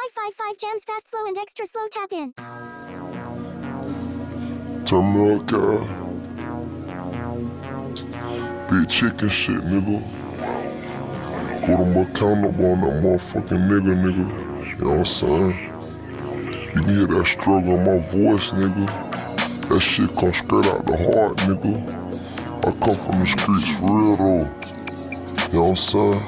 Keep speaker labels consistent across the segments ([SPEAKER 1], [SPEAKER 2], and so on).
[SPEAKER 1] 555 jams fast, slow, and extra slow tap in.
[SPEAKER 2] Turn me up, girl. Big chicken shit, nigga. Go to my count up on that motherfucking nigga. You know what I'm saying? You can hear that struggle in my voice, nigga. That shit come straight out the heart, nigga. I come from the streets for real, though. You know what I'm saying?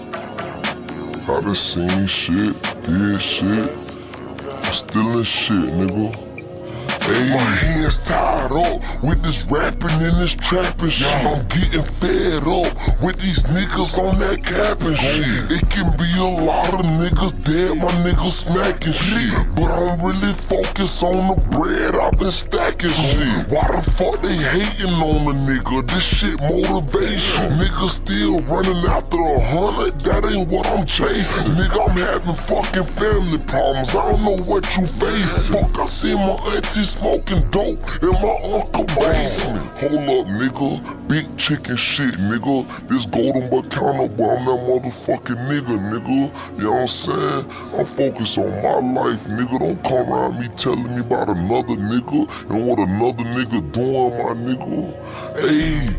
[SPEAKER 2] I done seen shit, did shit. I'm still in shit, nigga. Hey, my hands tied up with this rapping and this trapping shit. I'm getting fed up with these niggas on that capping shit. It can be a lot of niggas dead, my niggas smacking shit. But I'm really focused on the bread I've been stacking shit. Why the fuck they hating on a nigga? This shit motivation. Niggas still running after 100, that ain't what I'm chasing. Nigga, I'm having fucking family problems, I don't know what you facing. Fuck, I see my auntie smoking dope in my uncle basement. Hold up, nigga, big chicken shit, nigga. This golden but counter, but I'm that motherfucking nigga. You know what I'm saying? I'm focused on my life, nigga. Don't come around me telling me about another nigga and what another nigga doing, my nigga. Hey.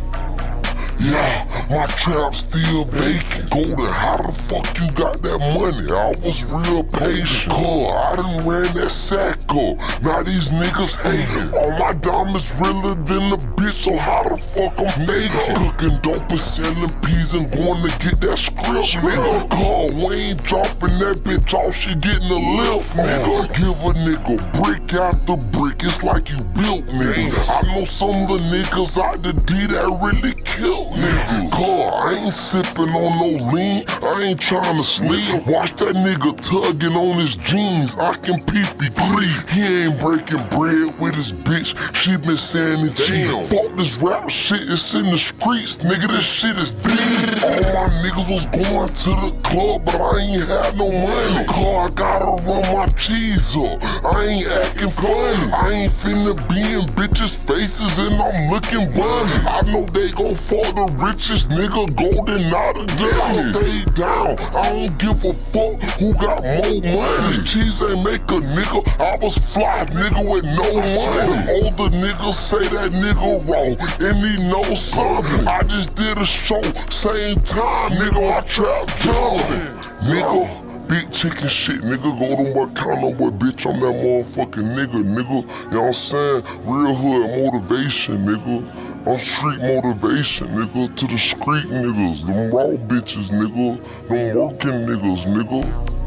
[SPEAKER 2] Yeah, my trap still vacant. Golden, how the fuck you got that money? I was real patient. I done ran that sack up. Now these niggas hating. All my diamonds realer than the bitch, so how the fuck I'm faking? Cooking dope and selling peas and going to get that script, nigga. We ain't dropping that bitch off, she getting a lift, nigga. Give a nigga brick after brick, it's like you built, nigga. I know some of the niggas out the D that really killed. Nigga, I ain't sipping on no lean, I ain't trying to sleep. Watch that nigga tugging on his jeans, I can pee-pee clean. He ain't breaking bread with his bitch, she been saying it cheap. Fuck this rap shit, it's in the streets, nigga, this shit is deep. All my niggas was going to the club, but I ain't had no money. I gotta run my cheese up, I ain't acting funny. I ain't finna be in bitches' faces and I'm looking bunny. I know they gon' fuck the richest nigga, golden out of damage. Stay down, I don't give a fuck who got more money. Cheese ain't make a nigga, I was fly nigga with no money. Older niggas say that nigga wrong, and he knows something. I just did a show, same time, nigga, I trap jumping. Nigga, big chicken shit, nigga, go to my counter, boy, bitch, I'm that motherfucking nigga. You know what I'm saying? Real hood motivation, nigga. I'm street motivation, nigga, to the street niggas, them raw bitches, nigga, them working niggas, nigga.